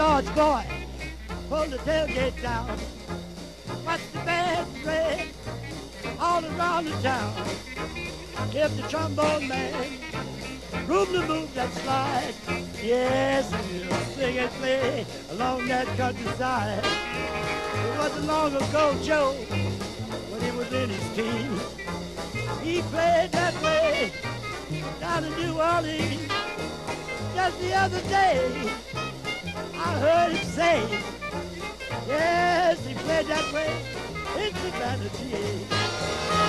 George boy, pull the tailgate down. Watch the band play all around the town. If the trombone man room to move that slide, yes, he'll sing and play along that countryside. It wasn't long ago, Joe, when he was in his teens. He played that way down in New Orleans. Just the other day, I heard him say, yes, he played that way in Savannah, GA.